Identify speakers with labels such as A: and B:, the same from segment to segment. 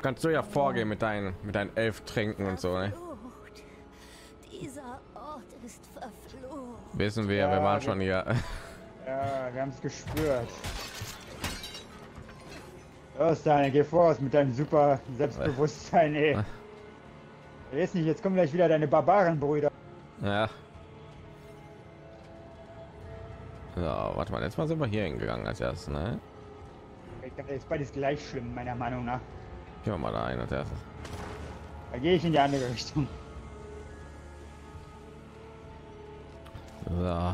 A: kannst du ja vorgehen mit deinen 11 Tränken und so, ne?
B: Dieser Ort ist verflucht.
A: Wissen wir,
C: Ja,
A: wir waren schon hier.
C: Ja, wir haben es gespürt. Los, Daniel, geh voraus mit deinem super Selbstbewusstsein, ey. Jetzt nicht, jetzt kommen gleich wieder deine Barbarenbrüder.
A: Ja. So, warte mal, jetzt mal sind wir hier hingegangen als erstes, ne?
C: Ich glaube, jetzt beides gleich schlimm, meiner Meinung nach.
A: Gehen wir mal da ein als erstes.
C: Da gehe ich in die andere Richtung.
A: So.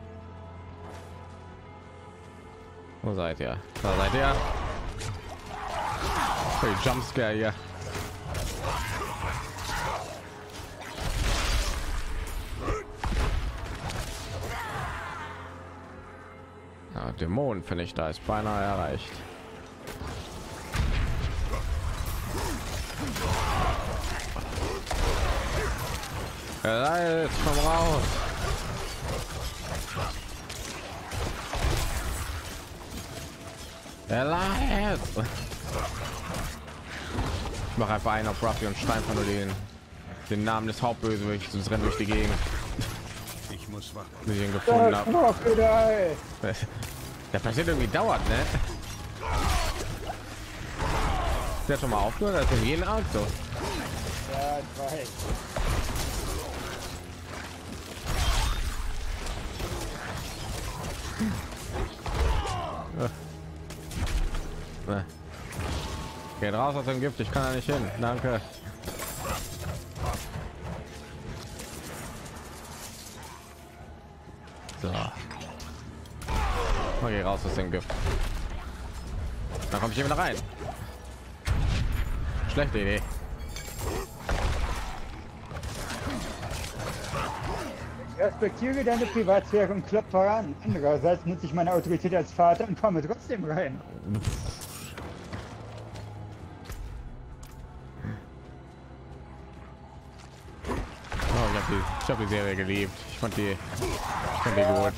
A: Wo seid ihr? Da seid ihr. Hey, Jumpscare hier. Ja, Dämonen finde ich, da ist beinahe erreicht. Jetzt komm raus. Alive. Ich mache einfach einen auf Ruffy und schreibe einfach nur den Namen des Hauptbösewichts und rennt durch die Gegend.
D: Ich muss warten.
A: Bis ich ihn gefunden habe.
C: Crocodile!
A: Der passiert irgendwie dauert, ne? Der hat schon mal aufgehört, das ist in jedem Arc so.
C: Ja, ich weiß.
A: Geht raus aus dem Gift, ich kann da nicht hin. Danke. So. Okay, raus aus dem Gift. Dann komme ich hier wieder rein. Schlechte Idee.
C: Ich respektiere deine Privatsphäre und klopf voran. Andererseits nutze ich meine Autorität als Vater und komme trotzdem rein.
A: Ich habe die Serie geliebt. Ich fand die gut.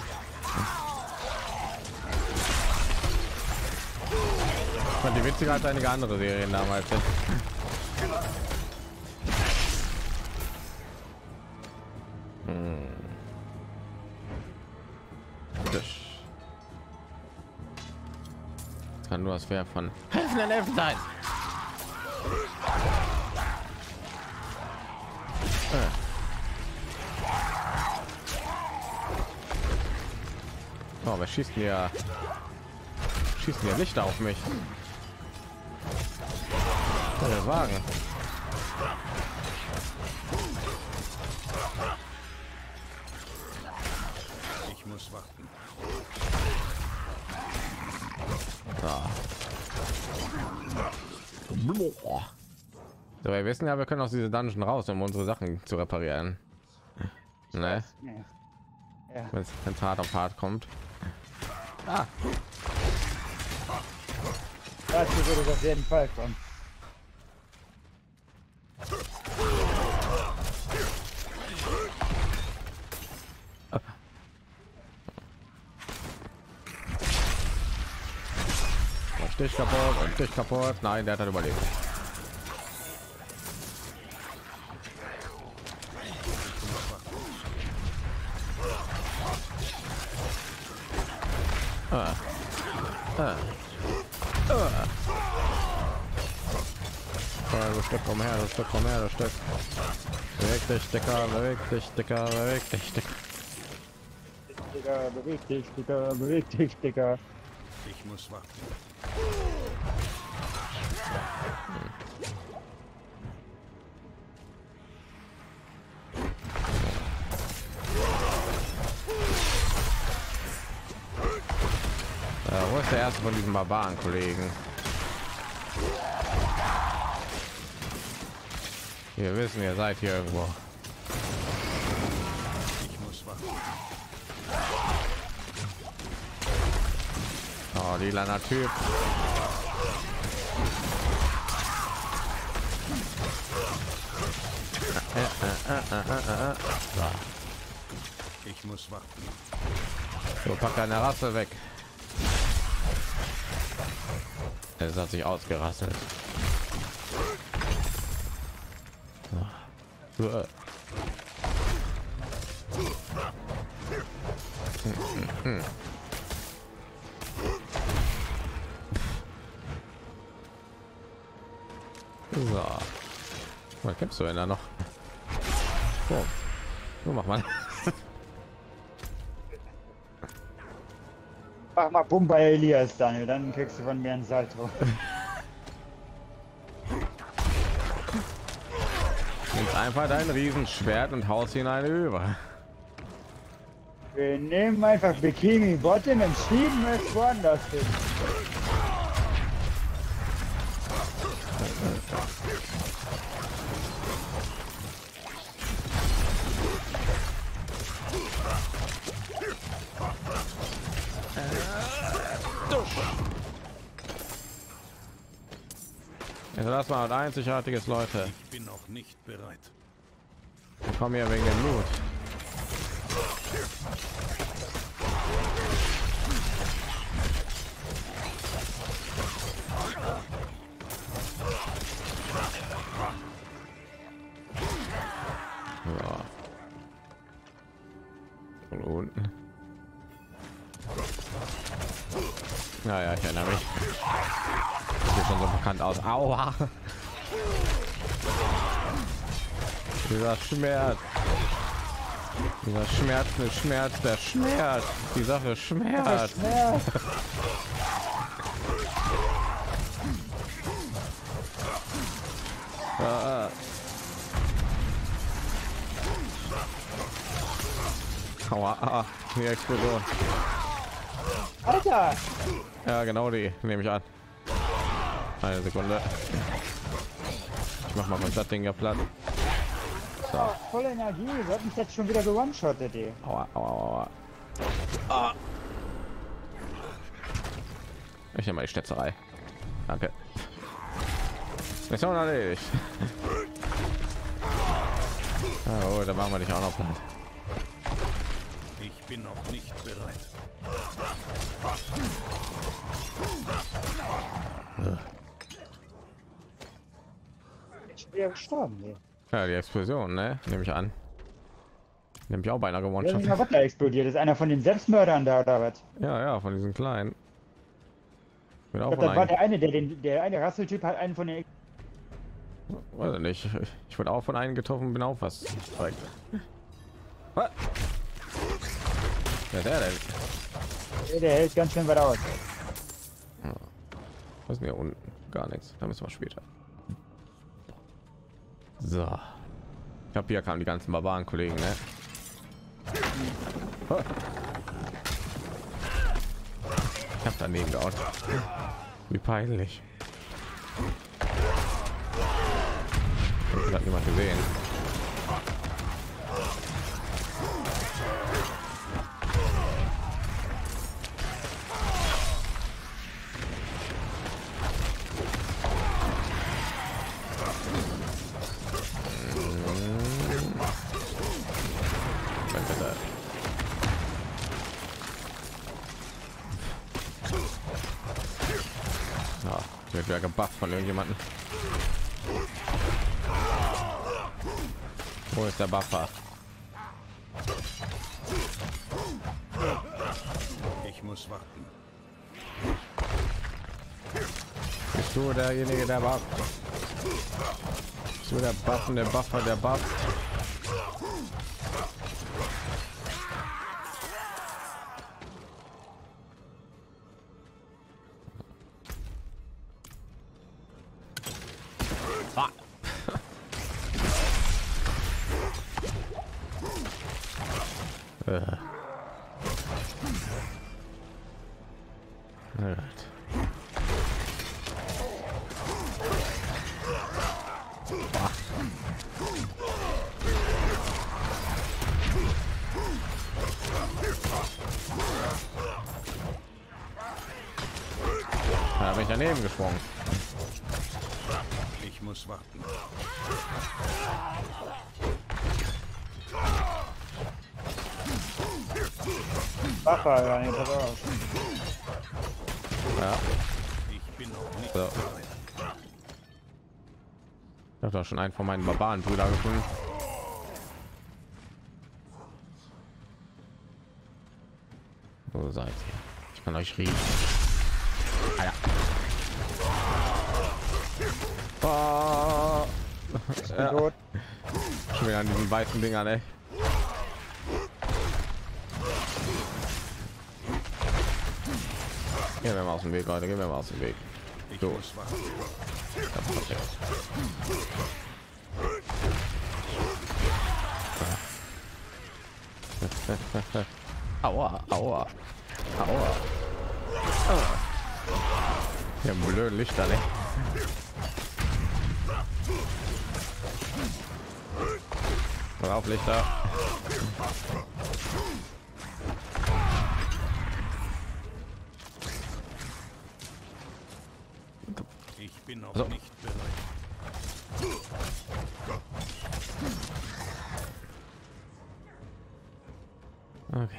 A: Ich fand die witziger als einige andere Serien damals. Das kann nur was wer von helfenden Elfen sein. Oh, wer schießt mir Lichter auf mich? Der Wagen.
D: Ich muss warten.
A: So, wir wissen ja, wir können aus diese Dungeon raus, um unsere Sachen zu reparieren. Ne?
C: Ja.
A: Wenn es hart auf hart kommt. Ah.
C: Dazu würde es auf jeden Fall kommen.
A: Dich kaputt und dich kaputt. Nein, der hat überlebt. Das Stück komm her, das Stück komm her, das Stück. Beweg dich, Dicker, beweg dich, Dicker, beweg dich, Dicker.
C: Digga, beweg dich, Digga, beweg dich, Digga.
D: Ich muss warten.
A: Wo ist der erste von diesen Barbaren-Kollegen? Wir wissen, ihr seid hier irgendwo.
D: Ich muss warten.
A: Oh, lilaner Typ.
D: Ich muss warten.
A: So, pack deine Rasse weg. Es hat sich ausgerasselt. So. Was gibst du denn da noch? So, so mach mal.
C: Mach mal Bumm bei Elias, Daniel, dann kriegst du von mir ein Salto.
A: Nimmst einfach dein Riesenschwert und haust ihn eine über.
C: Wir nehmen einfach Bikini Bottom und schieben es woanders hin.
A: Also das war ein einzigartiges, Leute.
D: Ich bin noch nicht bereit.
A: Wir kommen hier wegen dem Blut. So. Und unten. Ja, ich erinnere mich. Sieht schon so bekannt aus. Aua! Dieser Schmerz. Dieser Schmerz, der Schmerz, der Schmerz. Die Sache Schmerz. Aua, die Explosion.
C: Alter!
A: Ja, genau die nehme ich an. Eine Sekunde. Ich mach mal das Ding ja platt. So.
C: Oh, voll Energie, wir hatten jetzt schon wieder gewone-shottet, ey.
A: Aua, aua, aua. Ah. Ich nehme mal die Schnitzerei. Danke. Mission erledigt. Oh, da machen wir dich auch noch platt.
D: Ich bin noch nicht bereit.
C: Ich bin ja gestorben, ey.
A: Ja, die Explosion, ne? Nehme ich an. Nehme ich auch beinahe gewonnen.
C: Ja, ist was da explodiert. Ist einer von den Selbstmördern da oder was?
A: Ja, von diesen kleinen. Bin
C: Ich
A: auch
C: glaub,
A: von
C: das war
A: einem,
C: der eine Rasseltyp hat einen von den.
A: weiß ich nicht. Ich wurde auch von einem getroffen, bin auch was. Was? Wer ist der denn?
C: Der hält ganz schön weit aus.
A: Was ist denn hier unten? Gar nichts. Da müssen wir später. So. Ich habe hier kamen die ganzen Barbaren-Kollegen, ne? Ich habe daneben gehauen. Wie peinlich. Das hat niemand gesehen. Wird wieder gebufft von irgendjemanden. Wo ist der Buffer?
D: Ich muss warten.
A: Bist du derjenige, der bufft? Bist du der Buffen, der Buffer, der bufft? Da bin ich daneben gesprungen.
D: Ich muss warten.
C: Waffe, ja, nee, pass auf.
D: Ich bin noch nicht
A: So.
D: bereit.
A: habe doch schon einen von meinen Barbarenbrüder gefunden. Wo seid ihr? Ich kann euch riechen. Ah, ja. Oh. Ja.
C: Tot.
A: Schon wieder an diesen weißen Dingern, ey. Gehen wir mal aus dem Weg, Leute. Gehen wir mal aus dem Weg.
D: Ich
A: So.
D: muss warten.
A: Ja, perfekt. Aua, aua, aua. Ja, blöde Lichter, ne? Auf Lichter.
D: Ich bin noch
A: So.
D: nicht bereit.
A: Okay.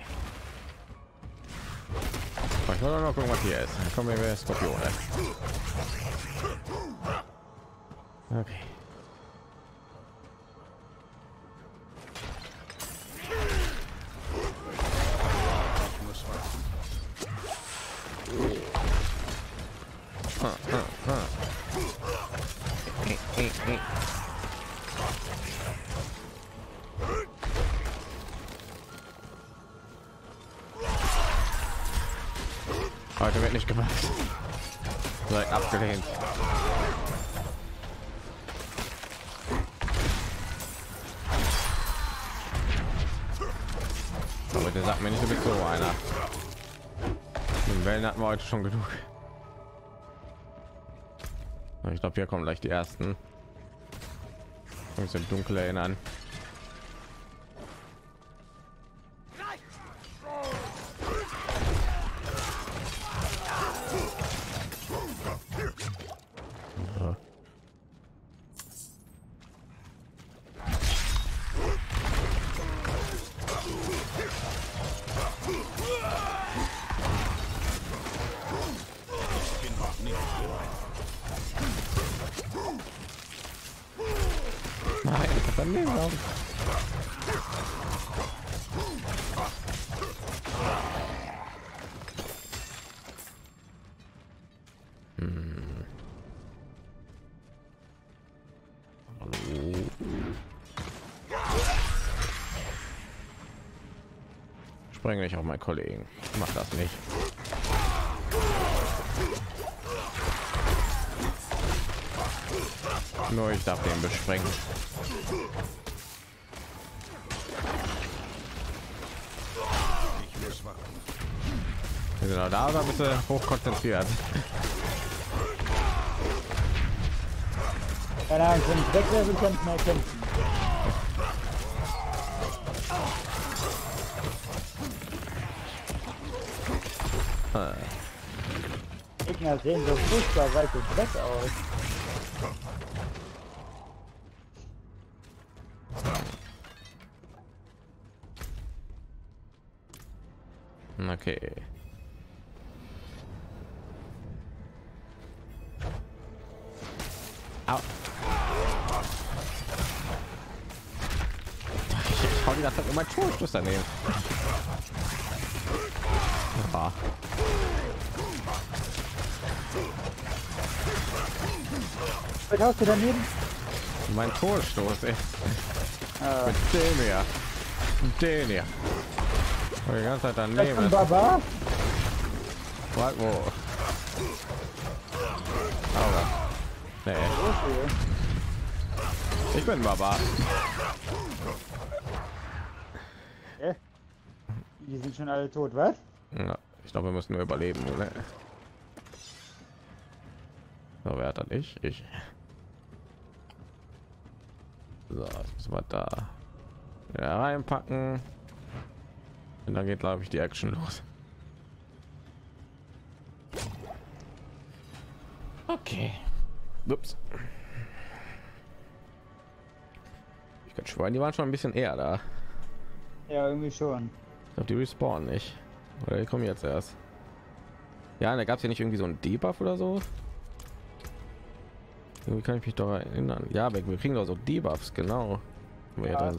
A: Oh, ich wollte noch gucken, was hier ist. Dann kommen wir Skorpione. Okay.
D: Ich muss warten.
A: Heute wird nicht gemacht. Direkt abgelehnt. Aber der sagt mir nicht, du bist so einer. Den Wellen hatten wir heute schon genug. Ich glaube, hier kommen gleich die ersten. Ich muss im Dunkel erinnern.
D: Ich bin noch nicht bereit.
A: Nein, ich hab daneben gehauen. Spreng nicht auf meinen Kollegen. Ich mach das nicht. Nur ich darf den besprengen.
D: Ich muss warten.
A: Genau, da war bitte hoch konzentriert.
C: Keine Ahnung, wenn ich weg wäre, würde ich ja nicht mehr kämpfen. Gegner sehen so furchtbar weit und weg aus.
A: Okay. Au. Ich hau die ganze Zeit immer Torstoß daneben. Ah.
C: Was hast du daneben?
A: Mein Torstoß, ey.
C: Ah,
A: Mit dem hier. Und den hier. Und die ganze Zeit
C: das ist ein
A: daneben.
C: Barbar?
A: Warte, wo? Aber. Nee,
C: Okay.
A: ich bin Baba.
C: Die sind schon alle tot, was?
A: Ja, ich glaube, wir müssen nur überleben, oder? So, wer hat dann ich? So, jetzt müssen wir da reinpacken. Und dann geht, glaube ich, die Action los. Okay. Ups. Ich kann schwören, die waren schon ein bisschen eher da.
C: Ja, irgendwie schon.
A: Ich glaube, die respawnen nicht. Oder die kommen jetzt erst. Ja, da gab es ja nicht irgendwie so einen Debuff oder so. Wie kann ich mich doch erinnern? Ja, wir kriegen doch so Debuffs, genau.
C: Ja.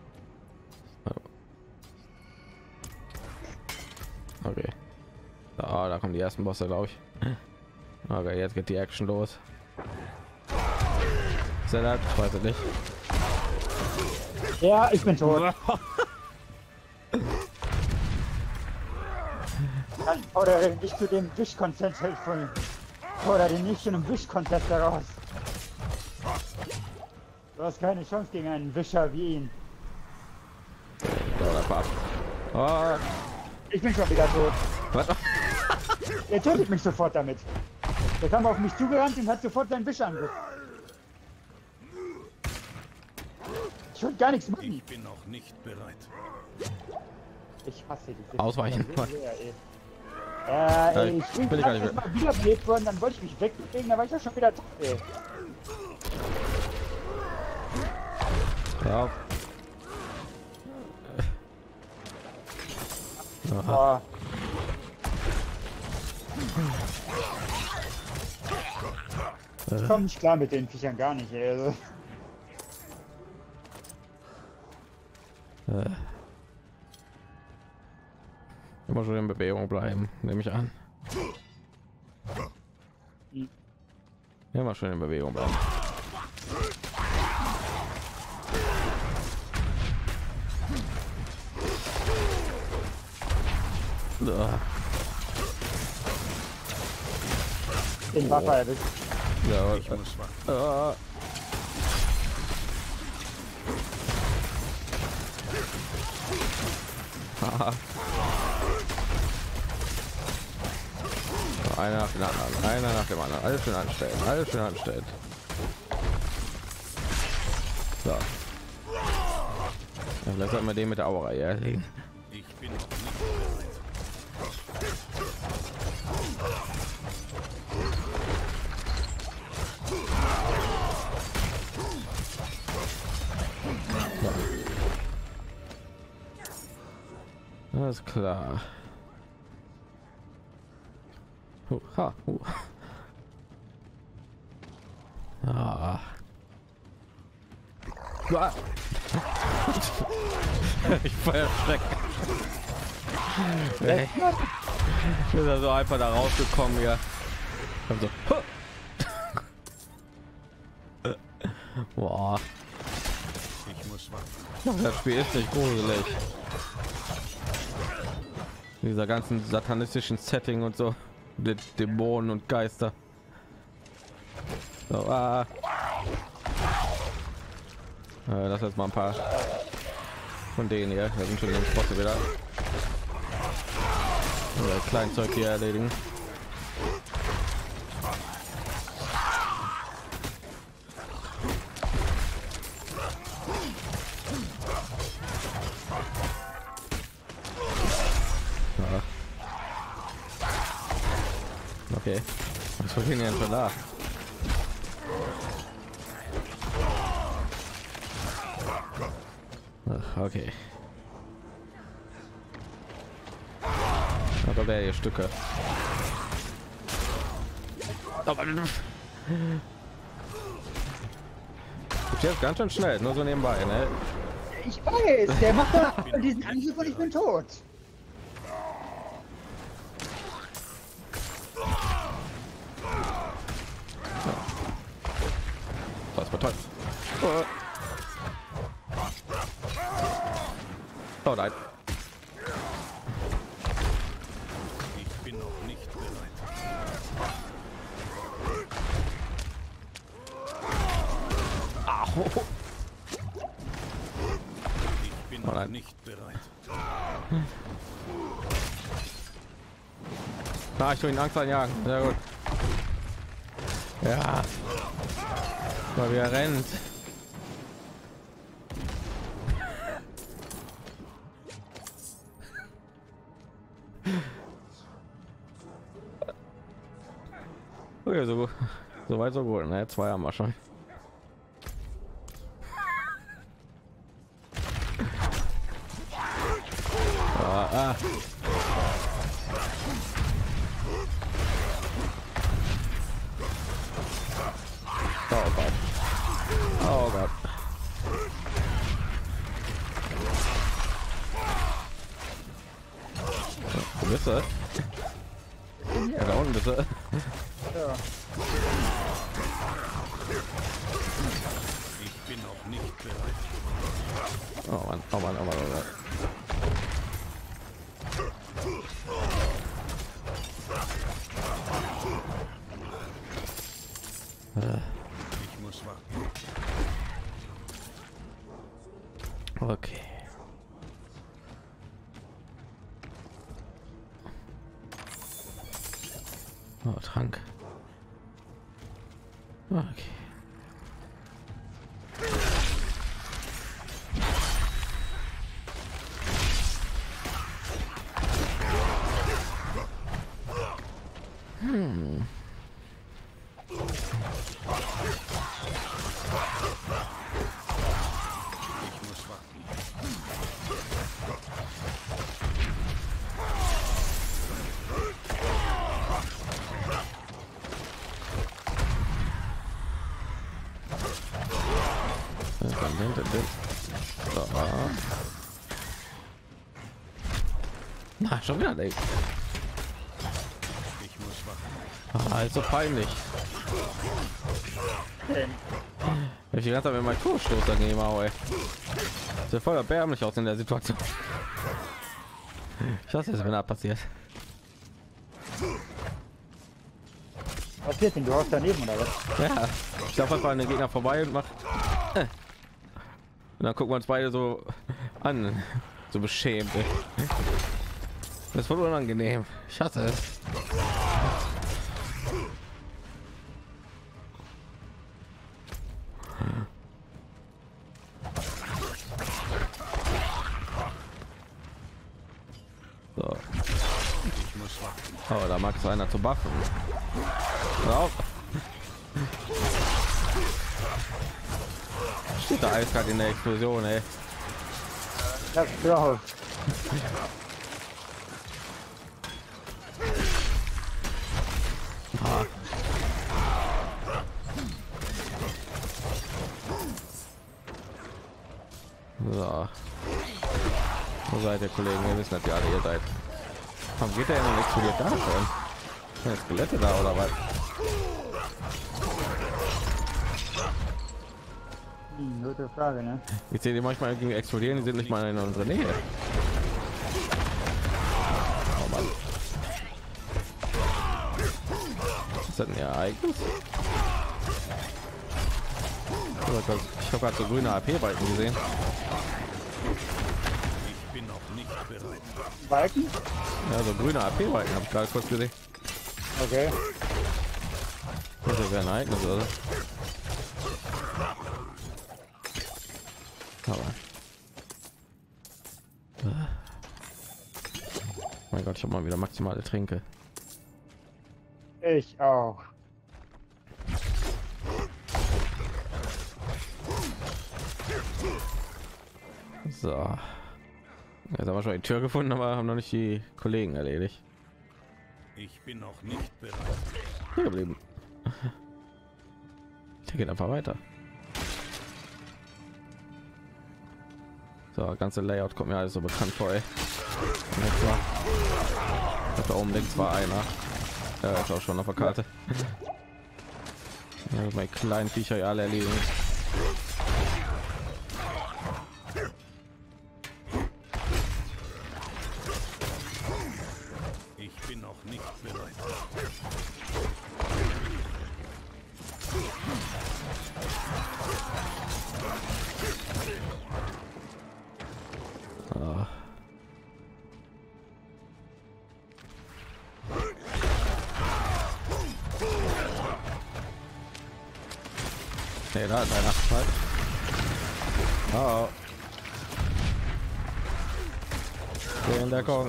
A: Okay. Da kommen die ersten Bosse, glaube ich. Okay, jetzt geht die Action los. Ist er das? Ich weiß es nicht.
C: Ja, ich bin tot. Dann fordere dich zu dem Wischkonzert von. Fordere dich nicht zu einem Wischkonzert heraus. Du hast keine Chance gegen einen Wischer wie ihn.
A: Oh,
C: Ich bin schon wieder tot.
A: was?
C: Er tötet mich sofort damit. Der kam auf mich zugerannt und hat sofort seinen Wischangriff. Ich will gar nichts machen.
D: Ich bin noch nicht bereit.
C: Ich hasse diese.
A: Ausweichen.
C: Ey,
A: Ich
C: ich
A: bin gar nicht mehr.
C: mal wiederbelebt worden, dann wollte ich mich wegbewegen, da war ich ja schon wieder tot, ey.
A: Ja.
C: Boah. Ich komme nicht klar mit den Viechern, gar nicht, ey. Also.
A: Immer schon in Bewegung bleiben, nehme ich an. Immer schön in Bewegung bleiben.
C: Den Waffe erwischt.
A: Ja,
D: Ich muss warten.
A: einer nach dem anderen, einer nach dem anderen, alles schön anstellen, alles schön anstellen. So. Ja, lass mal den mit der Aura erlegen.
D: Ich bin noch nicht bereit.
A: Alles klar. Ha, Ah. Ich feier Schreck. Hey. Ich bin da so einfach da rausgekommen, ja. So. Boah.
D: Ich muss warten.
A: Das Spiel ist nicht gruselig. Dieser ganzen satanistischen Setting und so, die Dämonen und Geister. So, das jetzt mal ein paar von denen hier. Da sind schon die Bosse wieder. Oder Kleinzeug hier erledigen. Okay, was verstehen wir denn schon da? Ach, okay. Aber wer hier Stücke? Ich jetzt ganz schön schnell, nur so nebenbei, ne?
C: Ich weiß, der macht da diesen Angriff und ich bin tot.
A: Das war toll. Oh nein.
D: Ich bin noch nicht bereit. Ich bin noch
A: nein.
D: nicht bereit.
A: Na, ich tue ihn Angst einjagen. Sehr gut. Ja. Weil wir rennt. Okay, so weit so gut. Ne, 2 haben wir schon. Oh bist du? Ja, da unten bitte.
C: Ja.
D: Ich bin noch nicht bereit.
A: Oh Mann, oh Mann, oh Mann, oh Mann.
D: Ich muss warten.
A: Okay. Oh, Trank. Okay.
D: Ich muss warten.
A: So. Na, schon wieder nicht.
D: Ich muss warten.
A: Ist so peinlich. Ich die ganze Zeit mit meinem Kursstoß dagegen auch, ey. Sieht voll erbärmlich aus in der Situation. Ich weiß jetzt, wenn das passiert.
C: Was passiert denn? Du haust daneben oder was?
A: Ja, ich laufe einfach an den Gegner vorbei und mach. Und dann gucken wir uns beide so an, so beschämt. Ey. Das ist voll unangenehm. Ich hasse es. So.
D: Ich muss warten.
A: Oh, da mag es einer zu buffen. Hör auf. Steht da eiskalt in der Explosion, ey.
C: Das drauf.
A: So. Wo seid ihr, Kollegen? Wir wissen, dass ihr alle hier seid. Warum geht der denn explodiert da schon? Sind Skelette da oder was?
C: Gute Frage, ne?
A: Ich sehe die manchmal irgendwie explodieren, die sind nicht mal in unserer Nähe. Oh Mann. Was ist das denn ihr Ereignis? Ich habe gerade so grüne AP-Balken gesehen.
D: Ich bin noch nicht bereit.
C: Balken?
A: Ja, so grüne AP-Balken habe ich gerade kurz gesehen.
C: Okay.
A: Das wäre ein Ereignis, oder? Aber. Mein Gott, ich habe mal wieder maximale Tränke.
C: Ich auch.
A: So. Jetzt haben wir schon die Tür gefunden, aber haben noch nicht die Kollegen erledigt.
D: Ich bin noch nicht bereit.
A: Hier geblieben. Der geht einfach weiter. So, ganze Layout kommt mir alles so bekannt vor. Ey. Da oben links war einer. Ja, ist auch schon auf der Karte. Ja, meine kleinen Viecher ja alle erledigen.
D: Ich bin noch nicht bereit.
A: Ah. Nee, da ist einer. Halt. Oh. In der Deckung.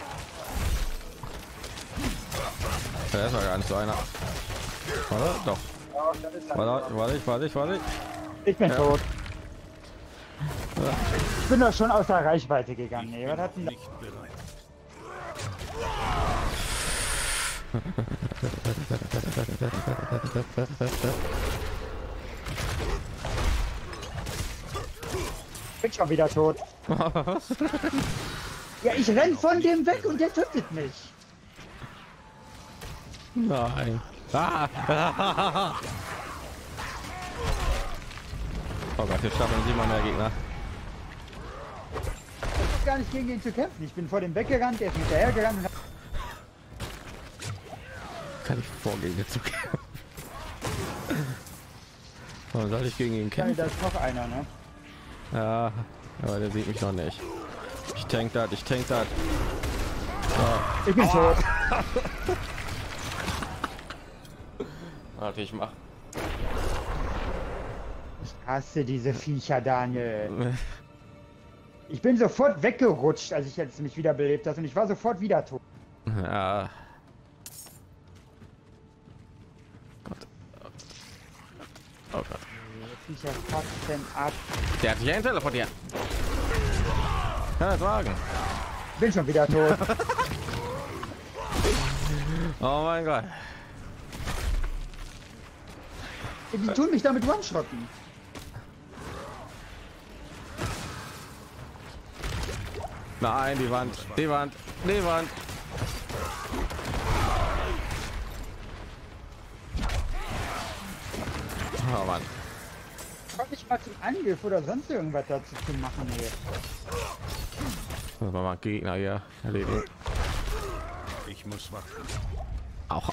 A: Da ist war gar nicht so einer. Oder? Doch. Warte.
C: Ich bin
A: Ja.
C: tot. Ich bin doch schon aus der Reichweite gegangen. Nee, was hat denn da?
D: Nicht bereit.
C: Ich bin schon wieder tot. Ja, ich renn von dem weg und der tötet mich.
A: Nein. Ah. Oh Gott, jetzt schaffen 7 mehr Gegner.
C: Ich hab gar nicht gegen ihn zu kämpfen. Ich bin vor dem weggerannt, der ist hinterher gerannt und
A: Kann ich vorgehen jetzt zu kämpfen? Warum soll ich gegen ihn
C: da
A: kämpfen?
C: ist noch einer, ne?
A: Ja, aber der sieht mich noch nicht. Ich tank das, ich tank das.
C: Ich bin tot.
A: Warte, ich mach.
C: Ich hasse diese Viecher, Daniel. Ich bin sofort weggerutscht, als ich jetzt mich wiederbelebt habe und ich war sofort wieder tot.
A: Ja. Oh Gott.
C: Die Viecher fucken ab.
A: Der hat sich ja teleportiert. Kann das sagen?
C: Bin schon wieder tot.
A: Oh mein Gott.
C: Die tun mich damit one-shotten.
A: Nein, die Wand, die Wand, die Wand. Oh Mann.
C: Komm nicht mal zum Angriff oder sonst irgendwas dazu zu machen hier.
A: Muss man mal Gegner hier erledigen.
D: Ich muss warten.
A: Auch.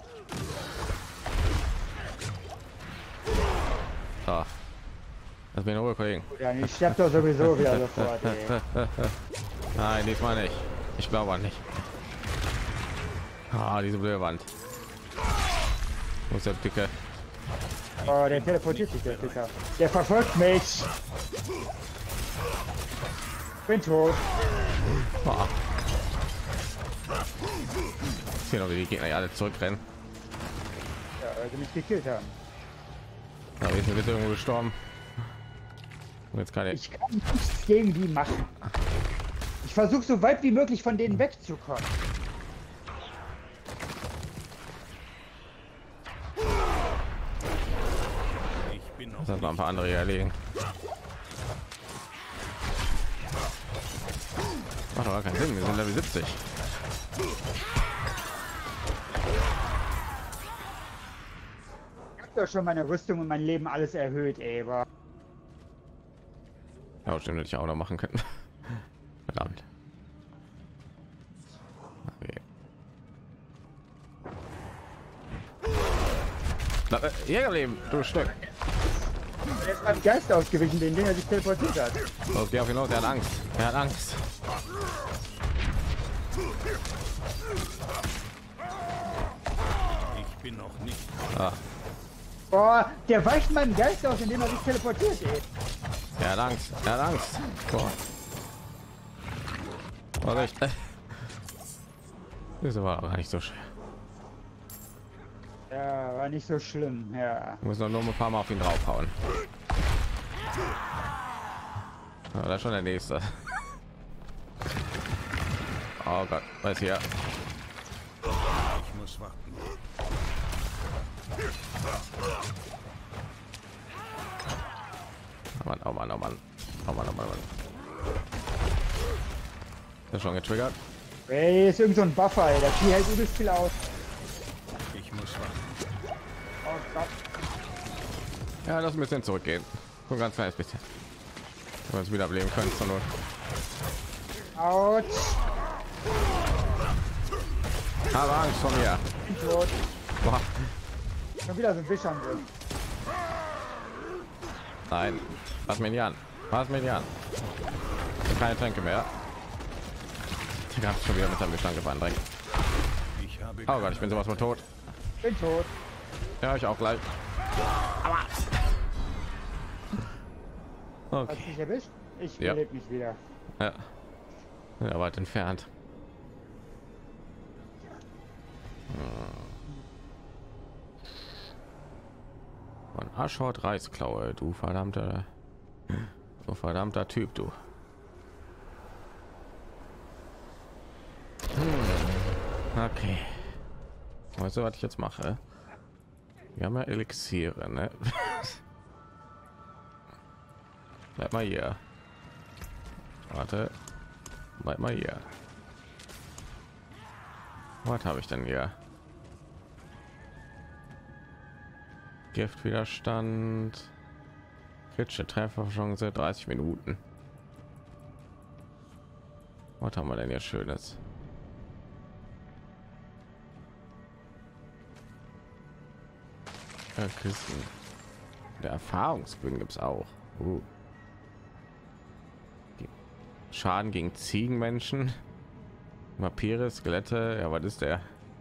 A: So. Das bin Ruhe, Kollegen.
C: Ja, ich sterb doch sowieso wieder sofort, ey.
A: Nein, diesmal nicht. Ich glaube auch nicht. Ah, diese blöde Wand. Wo ist der Dicke?
C: Oh, der teleportiert sich, der Ficker. Der verfolgt mich. Bin tot.
A: Oh. Ich sehe noch, wie die Gegner alle zurückrennen.
C: Ja, weil sie mich gekillt haben.
A: Da ist jetzt irgendwo gestorben. Und jetzt kann
C: Ich kann nichts gegen die machen. Ich versuche so weit wie möglich von denen wegzukommen.
D: Ich bin noch
A: Das hat noch ein paar andere hier erlegen. Macht aber keinen Sinn, wir sind Level 70.
C: Ich hab doch schon meine Rüstung und mein Leben alles erhöht, ey. Aber
A: Ja, stimmt, hätte ich auch noch machen können. Verdammt. Okay. Jägerleben, du Stück.
C: er ist meinem Geist ausgewichen, den er sich teleportiert hat.
A: Los, geh auf ihn los, er hat Angst. Er hat Angst.
D: Ich bin noch nicht.
A: Ah,
C: Boah, der weicht meinem Geist aus, indem er sich teleportiert, ey.
A: er hat Angst. Er hat Angst. Boah. Vorsicht. Das war aber nicht so schwer.
C: Ja, war nicht so schlimm, ja.
A: Wir müssen nur ein paar Mal auf ihn draufhauen. Ja, das ist schon der nächste. Oh Gott, was ist hier?
D: Ich muss warten.
A: Oh Mann, oh Mann, oh Mann. Oh Mann, oh Mann, oh Mann. Das ist schon getriggert.
C: Ey, ist irgend so ein Buffer, ey. Der Vieh hält übelst viel aus.
D: Ich muss warten.
C: Oh Gott.
A: Ja, lass ein bisschen zurückgehen. So ein ganz kleines bisschen. Wenn wir uns wiederbeleben können zur Not.
C: Autsch.
A: Habe Angst vor mir.
C: Bin tot.
A: Boah.
C: Schon wieder so ein Wischern drin.
A: Nein, pass mir nicht an. Pass mir nicht an. Keine Tränke mehr. Ich habe schon wieder mit der Bestand gefahren.
D: Ich habe
A: Oh Gott, ich bin sowas von tot.
C: Bin tot.
A: Ja, ich auch gleich.
C: Hast
A: Okay.
C: du dich erwischt? Ich
A: Ja.
C: belebe mich wieder.
A: Ja. Ja, weit entfernt. Von Aschhort Reißklaue, du verdammter Typ, du. Okay. Weißt du, was ich jetzt mache? Wir haben ja Elixiere, ne? Bleib mal hier. Warte. Bleib mal hier. Was habe ich denn hier? Giftwiderstand. Kritische Trefferchance 30 Minuten. Was haben wir denn jetzt Schönes? Kisten. Der Erfahrungsbögen gibt es auch. Schaden gegen Ziegenmenschen, Vampire, Skelette. Ja, was ist der?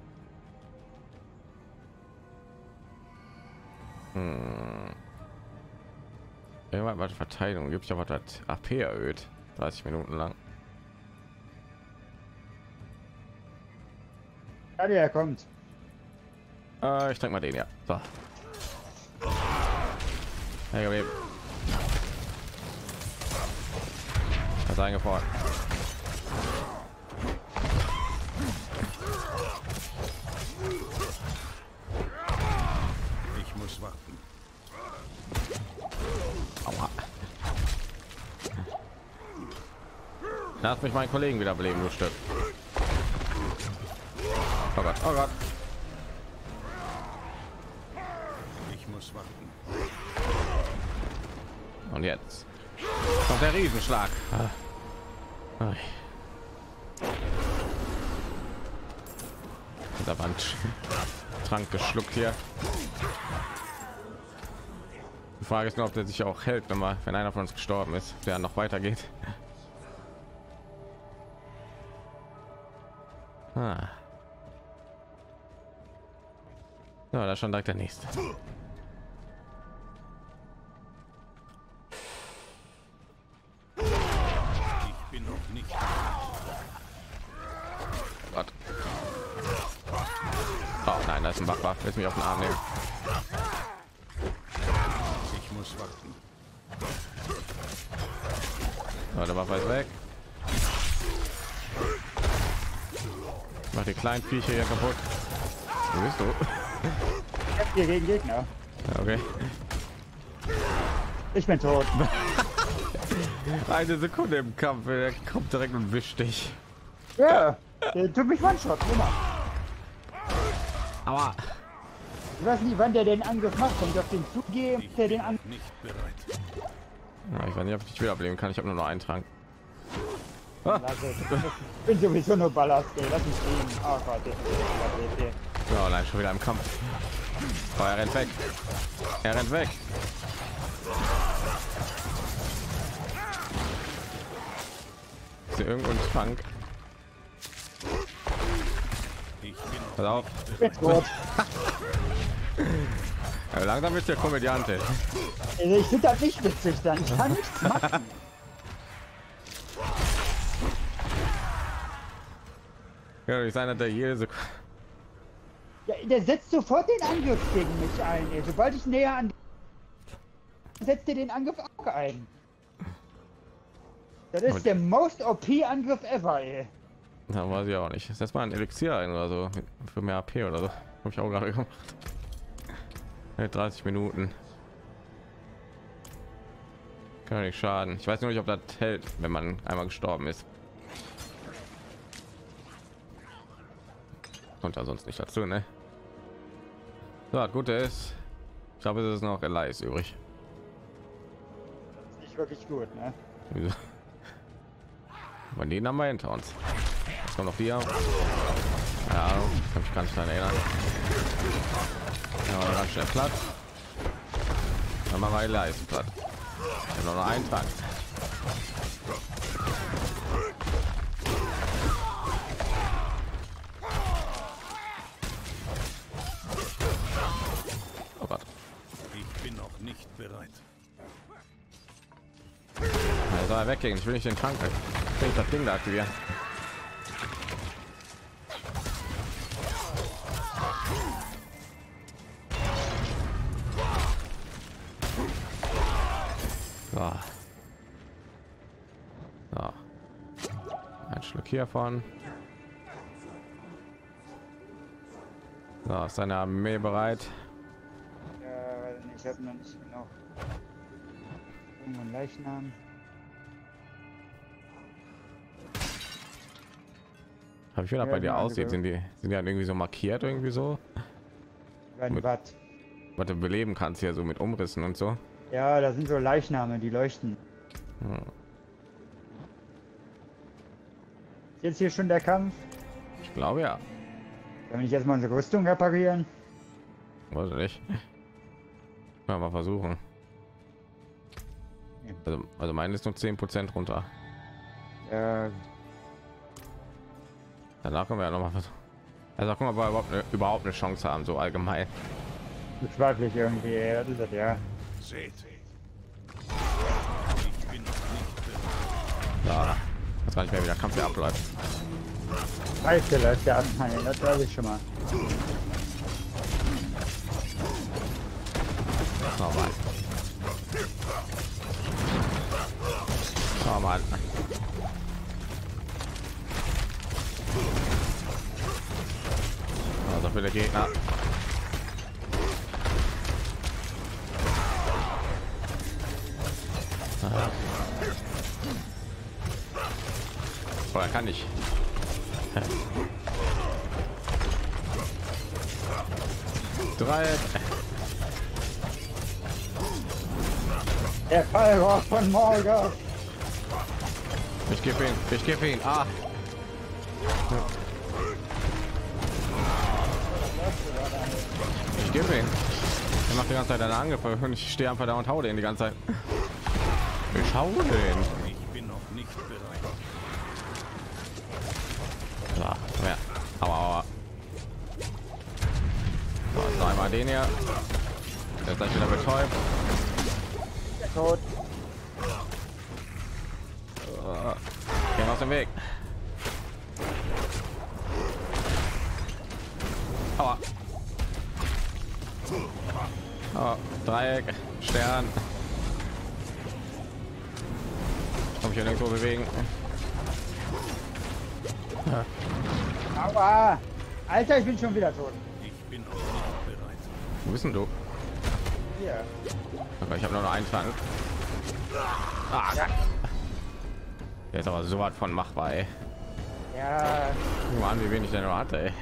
A: Irgendwann was Verteidigung gibt ja was AP erhöht. 30 Minuten lang.
C: Ja, der kommt.
A: Ich denke mal den, ja. So. Hey, Babe. Hat eingefordert.
D: Ich muss warten.
A: Aua. Lass mich meinen Kollegen wieder beleben, du Stück. Oh Gott, oh Gott.
D: Ich muss warten.
A: Und jetzt kommt der Riesenschlag. Der Wand Trank geschluckt hier. Die Frage ist nur, ob der sich auch hält, wenn einer von uns gestorben ist, der noch weitergeht. Ja, da ist schon direkt der nächste.
D: Ich bin noch nicht.
A: Gott. Oh nein, da ist ein Wachwar. Willst mich auf den Arm nehmen?
D: Ich muss warten.
A: Oh, der Waffe ist weg. Mach die kleinen Viecher hier kaputt. Wo bist du?
C: Ich hab hier gegen Gegner.
A: Ja, okay.
C: Ich bin tot.
A: Eine Sekunde im Kampf, der kommt direkt und wischt dich.
C: Ja, der tut mich One-Shot, immer.
A: Aber
C: Ich weiß nicht, wann der den Angriff macht. Wenn ich auf den zugehe, der den Angriff.
D: Nicht bereit.
A: ja, ich weiß nicht, ob ich dich wiederbeleben kann. Ich habe nur noch einen Trank.
C: Ich bin sowieso nur Ballast, ey. Lass mich stehen. Oh Gott, der
A: Ja, nein, schon wieder im Kampf. Oh, er rennt weg. Er rennt weg. Ist hier irgendwo ein Trank?
D: Ich bin
A: Pass auf.
C: Ich bin tot.
A: Ja, langsam ist der Komödiant. Ey.
C: Also ich finde das nicht witzig dann. Ich kann nichts machen.
A: Ja, ich sage, der jede Sekunde.
C: Ja, der setzt sofort den Angriff gegen mich ein, ey. Sobald ich näher an... setzt er den Angriff auch ein. Das ist der most OP-Angriff ever, ey.
A: Da weiß ich auch nicht. Setz mal ein Elixier ein oder so. Für mehr AP oder so. Habe ich auch gerade gemacht. 30 Minuten. Kann nicht schaden. Ich weiß nur nicht, ob das hält, wenn man einmal gestorben ist. Kommt da sonst nicht dazu, ne? So, das Gute ist, ich glaube, es ist noch Elias übrig.
C: Das ist nicht wirklich gut, ne?
A: Wieso? Aber den haben wir hinter uns. Jetzt kommt noch die. Ja, kann ich ganz schnell erinnern. Ja, ganz schnell platt. Dann machen wir Elias platt. Noch einen Tag. Oh Gott.
D: Ich bin noch nicht bereit.
A: Er soll weggehen. Ich will nicht den Trank. Ich will das Ding da aktivieren. So. So. Ein Schluck hiervon. So, ist seine Armee bereit?
C: Ja, ich habe noch nicht genau. Irgendwo ein Leichnam.
A: Habe ich wieder
C: Ja,
A: bei dir
C: genau,
A: aussieht, sind die halt irgendwie so markiert irgendwie so,
C: Wenn
A: Mit-
C: was.
A: was du beleben kannst hier so mit Umrissen und so.
C: Ja, da sind so Leichname, die leuchten.
A: Hm.
C: Ist jetzt hier schon der Kampf?
A: Ich glaube ja,
C: Wenn wir nicht erstmal unsere Rüstung reparieren?
A: weiß ich nicht. Mal versuchen. Also meine ist nur 10% runter.
C: Ja,
A: Danach können wir ja noch mal versuchen. Also guck mal, ob wir überhaupt eine Chance haben, so allgemein.
C: bezweifle ich irgendwie. Ja, das ist das, ja.
D: Seht. Ich bin noch nicht bereit.
A: Ja, weiß gar nicht mehr, wie der Kampf hier abläuft.
C: Scheiße, läuft der Anteil, das weiß ich schon mal.
A: Nochmal. Nochmal. Also für der Gegner. Aha. Oh, er kann nicht. Drei.
C: Der Fallrohr von Morgoth.
A: Ich gebe ihn. Ich gebe ihn. Ah. Ich gebe ihn. Er macht die ganze Zeit eine Angriffe und ich stehe einfach da und hau den die ganze Zeit. Ich hau den.
D: Ich bin noch nicht bereit.
A: So, ja. Aber. So, jetzt noch einmal den hier. Der ist gleich wieder betäubt.
C: Tot.
A: Gehen aus dem Weg. Aua. Oh, Dreieck, Stern. Kann mich ja nirgendwo bewegen.
C: Aua! Alter, ich bin schon wieder tot.
D: Ich bin noch nicht bereit.
A: Wo bist denn du?
C: Hier.
A: Aber ich habe nur noch einen Trank. Ah, der ist aber so was von machbar, ey.
C: Ja,
A: Guck mal an, wie wenig der noch hatte, ey.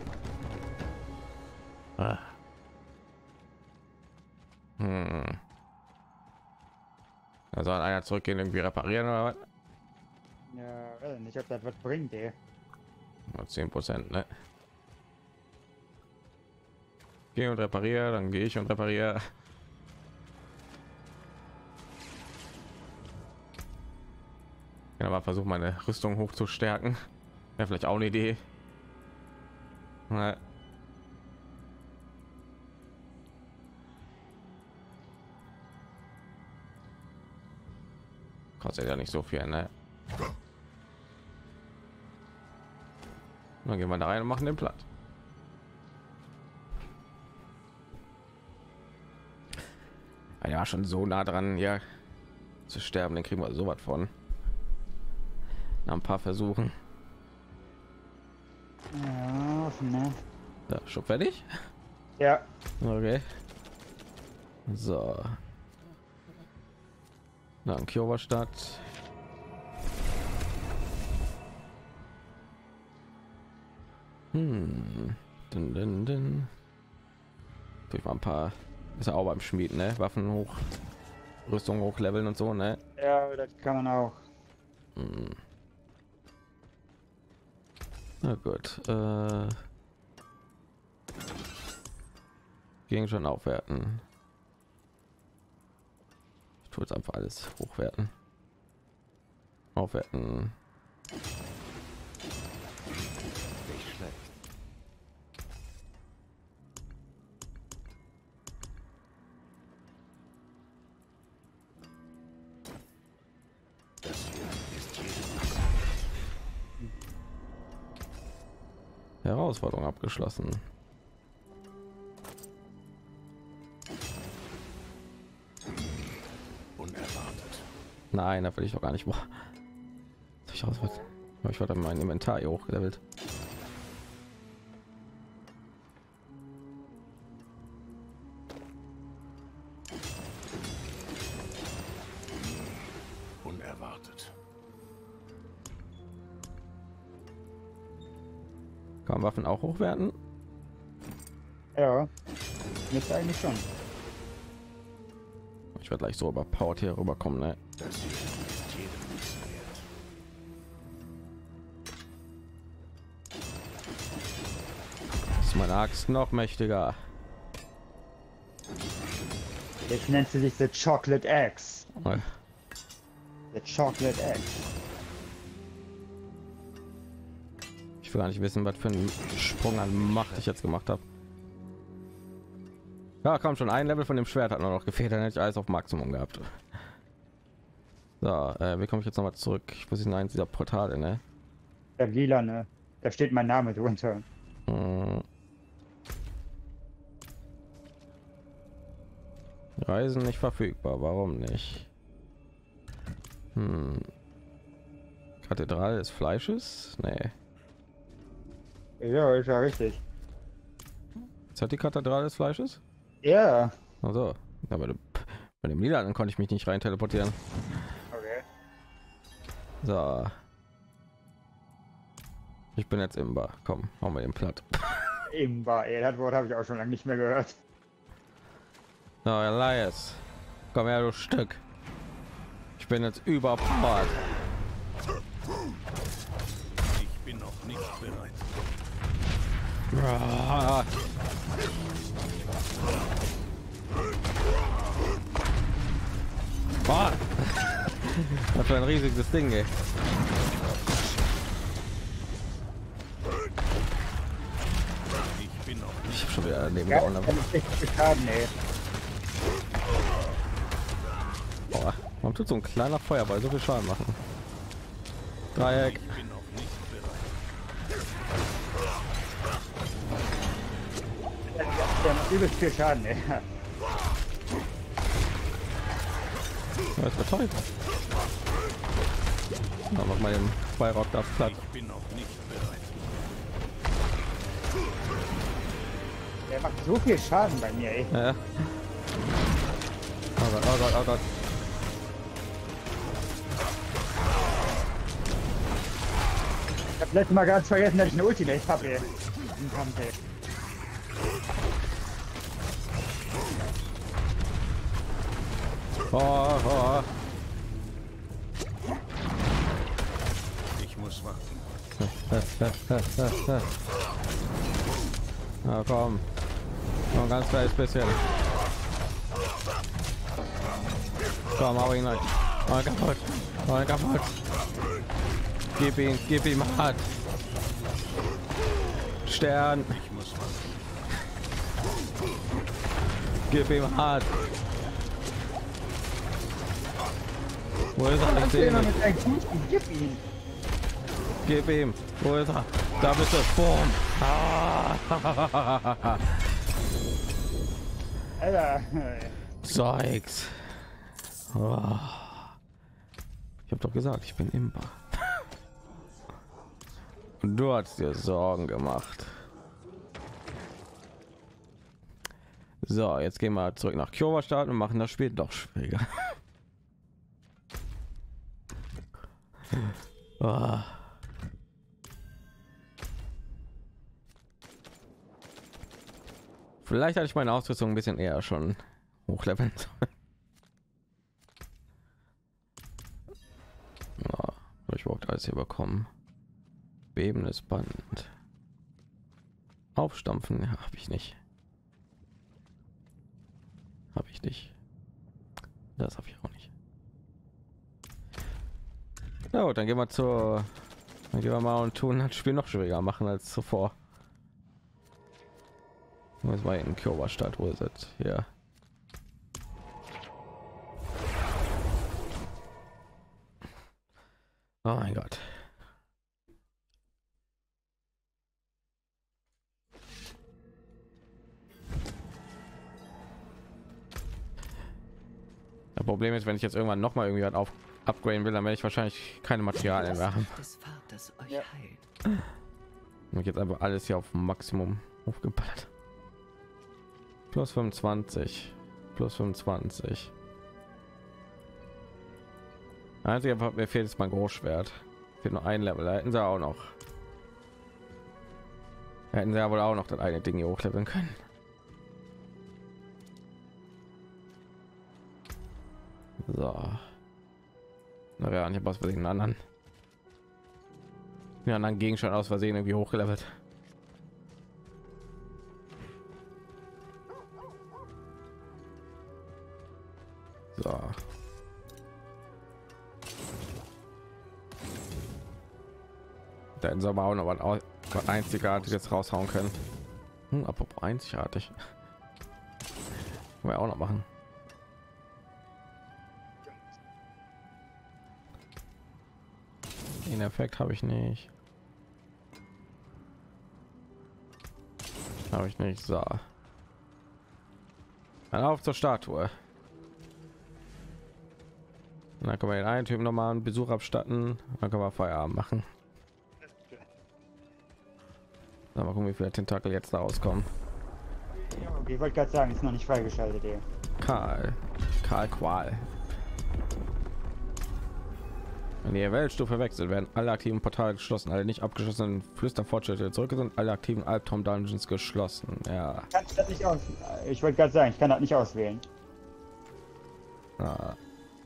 A: Ah. Da soll einer zurückgehen, irgendwie reparieren oder was?
C: ja, weiß nicht, ob das was bringt, ey.
A: Nur 10%, ne? Geh und repariere, dann gehe ich und repariere. Ja, aber versuche meine Rüstung hoch zu stärken. Wäre vielleicht auch eine Idee. Na. Kostet ja nicht so viel, ne? Dann gehen wir da rein und machen den platt. Ja, schon so nah dran, ja, zu sterben, den kriegen wir so was von. Nach ein paar Versuchen.
C: Ja, ne?
A: Ja, schon fertig?
C: Ja,
A: Okay. So. Dann Kiowa-Stadt. Dun, dun, dun. Ich war ein paar. Ist ja auch beim Schmieden, ne? Waffen hoch, Rüstung hochleveln und so, ne?
C: ja, das kann man auch.
A: Na gut. Ging schon aufwerten. Ich tue jetzt einfach alles hochwerten. Aufwerten. Nicht schlecht.
D: Das hier ist jedem
A: Herausforderung abgeschlossen.
D: unerwartet.
A: Nein, da will ich doch gar nicht. Boah. Ich war dann mein Inventar hier hochgelevelt.
D: Unerwartet.
A: Kann man Waffen auch hochwerten?
C: Ja, jetzt eigentlich schon.
A: Ich werde gleich so überpowered hier rüberkommen, ne?
D: Das hier ist jedem nichts wert.
A: Ist meine Axt noch mächtiger?
C: Jetzt nennt sie sich The Chocolate Axe.
A: Oh,
C: The Chocolate Axe.
A: ich will gar nicht wissen, was für einen Sprung an Macht ich jetzt gemacht habe. Ja, komm schon, ein Level von dem Schwert hat noch gefehlt, dann hätte ich alles auf Maximum gehabt. So, wie komme ich jetzt noch mal zurück? Ich muss in eins dieser Portale, ne?
C: Der lila, ne? Da steht mein Name drunter.
A: Reisen nicht verfügbar, warum nicht? Kathedrale des Fleisches? Nee.
C: Ja, ist ja richtig.
A: Ist das die Kathedrale des Fleisches?
C: Ja.
A: Also, ja, bei dem Lila dann konnte ich mich nicht rein teleportieren.
C: Okay.
A: So. Ich bin jetzt Imba. Komm, machen wir den platt.
C: Imba, ey, das Wort habe ich auch schon lange nicht mehr gehört.
A: So, Elias. Komm her, du Stück. Ich bin jetzt überfordert.
D: Ich bin noch nicht bereit.
A: Ah. Boah. Das war ein riesiges Ding, ey.
D: Ich bin noch nicht.
A: Ich hab schon wieder daneben
C: Ja,
A: gehauen.
C: das ist echt viel Schaden, ey.
A: Boah. Warum tut so ein kleiner Feuerball so viel Schaden machen? Dreieck.
D: Ich bin noch nicht bereit.
C: Der macht übelst viel Schaden, ey.
A: Das ist toll. Na, mach mal den Weihrauch da platt.
D: Ich bin noch nicht bereit.
C: Der macht so viel Schaden bei mir, ey.
A: Ja. Oh Gott, oh Gott, oh Gott.
C: Ich hab letztes Mal ganz vergessen, dass ich eine Ultimate habe, ey. Im Kampf, ey.
A: Oh.
D: Ich muss warten.
A: Na komm. Noch ein ganz kleines bisschen. Komm, hau ihn rein. Oh, kaputt. Oh, kaputt. Gib ihm hart. Stern.
D: Ich muss warten.
A: Gib ihm hart. Wo ist er? Ich sehe ihn nicht.
C: mit deinen Kuchen, gib ihn.
A: Gib ihm. Wo ist er? Da bist du. Boom. Ah.
C: Alter.
A: Zeugs. Oh. Ich habe doch gesagt, ich bin Imba. Und du hast dir Sorgen gemacht. So, jetzt gehen wir zurück nach Kyowa starten und machen das Spiel doch schwieriger. Oh. Vielleicht hatte ich meine Ausrüstung ein bisschen eher schon hochleveln sollen. Ja, habe ich überhaupt alles hier bekommen? Bebendes Band. Aufstampfen ja, habe ich nicht. Habe ich nicht. Das habe ich auch nicht. Na gut, dann gehen wir mal und tun das Spiel noch schwieriger machen als zuvor. Muss mal in Kyowa Stadt, wo ist es? Hier. Oh mein Gott. Das Problem ist, wenn ich jetzt irgendwann noch mal irgendwie auf upgraden will, dann werde ich wahrscheinlich keine Materialien mehr haben.
E: Des Vaters euch
C: Ja.
E: heilt.
A: Und ich jetzt einfach alles hier auf Maximum aufgeballert. Plus 25, plus 25. Einzige, was mir fehlt, ist mein Großschwert. Fehlt nur ein Level. Da hätten sie auch noch. Hätten sie ja wohl auch noch das eine Ding hier hochleveln können. So. Na ja, ich habe was für den anderen. Ja, anderen Gegenstand aus Versehen irgendwie hochgelevelt. So. Da hätten sie aber auch noch was Einzigartiges raushauen können. Apropos einzigartig. Können wir auch noch machen. Den Effekt habe ich nicht. Habe ich nicht. So. Dann auf zur Statue. Und dann können wir den einen Typen noch mal einen Besuch abstatten. Dann können wir Feierabend machen. Mal gucken, wie viele Tentakel jetzt da rauskommen.
C: Ja, okay, ich wollte gerade sagen, ist noch nicht freigeschaltet, ey.
A: Karl Qual. Wenn die Weltstufe wechselt, werden alle aktiven Portale geschlossen. Alle nicht abgeschlossenen Flüsterfortschritte zurück sind alle aktiven Albtraum Dungeons geschlossen. Ja.
C: Kann ich das nicht aus? Ich wollte gerade sagen, ich kann das nicht auswählen.
A: Ah.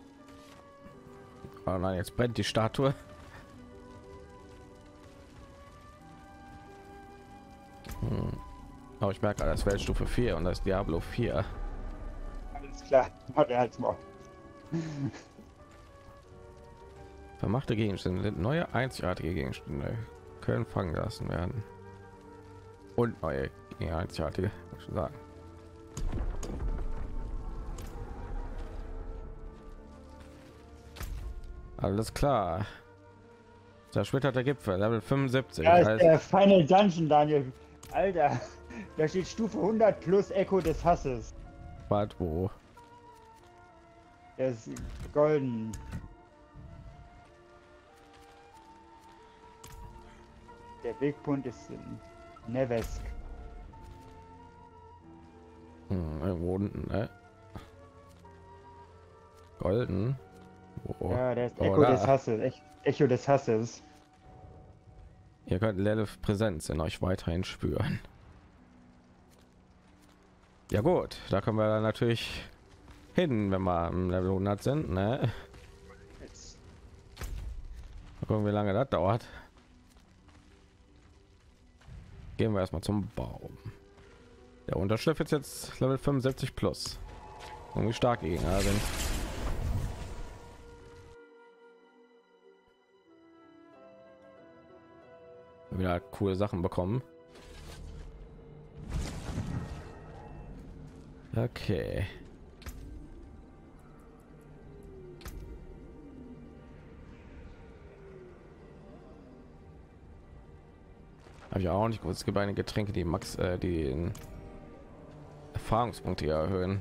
A: Oh nein, jetzt brennt die Statue. Aber ich merke, das Weltstufe 4 und das Diablo 4.
C: Alles klar, hat er als Mord.
A: Vermachte Gegenstände, neue einzigartige Gegenstände können fangen lassen werden. Und neue einzigartige, muss ich sagen. Alles klar. Zersplitterte Gipfel, Level 75.
C: Ja, ist der Final Dungeon, Daniel. Alter, da steht Stufe 100 plus Echo des Hasses.
A: Warte, wo?
C: Der ist golden. Der Wegpunkt ist in Nevesk.
A: Irgendwo unten, ne? Golden. Wo?
C: Ja, der ist Echo des Hasses. Echo des Hasses.
A: Ihr könnt Lilith Präsenz in euch weiterhin spüren. Ja gut, da können wir dann natürlich hin, wenn wir am Level 100 sind, ne? Mal gucken, wie lange das dauert. Gehen wir erstmal zum Baum. Der Unterschlupf ist jetzt Level 75 plus. Und wie stark die Gegner sind. Wieder coole Sachen bekommen. Okay. Habe ich auch nicht gewusst. Es gibt einige Getränke, die die den Erfahrungspunkte erhöhen.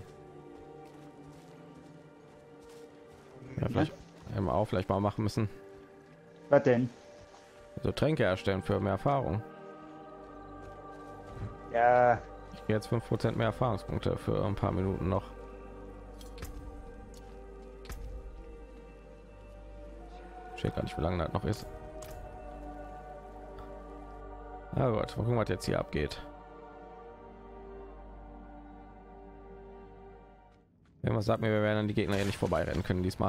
A: Ja, vielleicht mal machen müssen.
C: Was denn?
A: So Tränke erstellen für mehr Erfahrung.
C: Ja.
A: Ich gehe jetzt 5% mehr Erfahrungspunkte für ein paar Minuten noch. Steht gar nicht, wie lange das noch ist. Na gut, mal gucken, was jetzt hier abgeht. Irgendwas sagt mir, wir werden an die Gegner hier nicht vorbeirennen können diesmal.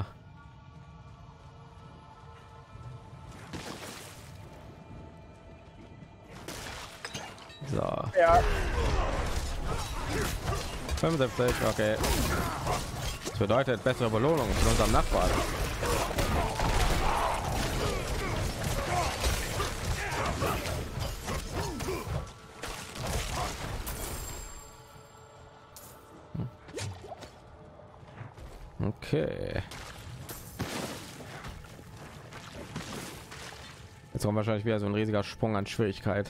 A: So.
C: Ja.
A: 75, okay. Das bedeutet bessere Belohnung von unserem Nachbarn. Okay. Jetzt kommt wahrscheinlich wieder so ein riesiger Sprung an Schwierigkeit.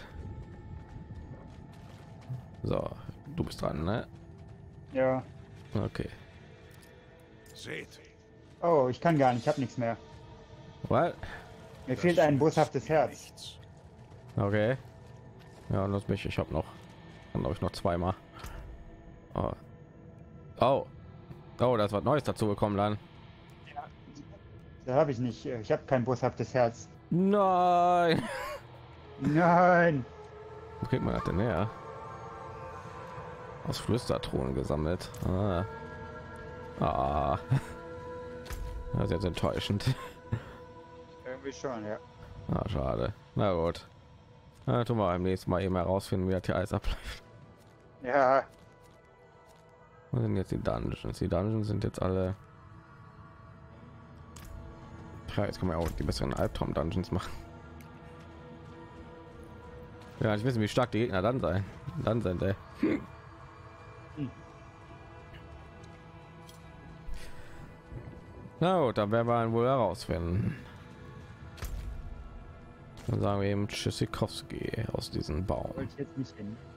A: So, du bist dran, ne?
C: Ja.
A: Okay.
D: Seht,
C: Oh, ich kann gar nicht, ich habe nichts mehr.
A: What?
C: Mir fehlt ein boshaftes Herz.
D: nichts.
A: Okay. Ja, lass mich. Ich habe noch, glaube ich, noch zweimal. Oh. Oh. Oh, da ist was Neues dazu gekommen dann.
C: Da habe ich nicht. Ich habe kein boshaftes Herz.
A: Nein.
C: Nein.
A: Wo kriegt man das denn her? Aus Flüstertruhen gesammelt. Das ist jetzt enttäuschend.
C: Irgendwie schon, ja.
A: Schade. Na gut. Tun wir beim nächsten Mal eben herausfinden, wie das hier alles abläuft.
C: Ja.
A: Was sind jetzt die Dungeons? Die Dungeons sind jetzt alle. Ja, jetzt kann man auch die besseren Albtraum-Dungeons machen. Ja, ich weiß, wie stark die Gegner dann sind. Ey. Na gut, dann werden wir wohl herausfinden. Dann sagen wir eben Tschüssikowski aus diesem Baum.
C: Wollte ich jetzt nicht hin.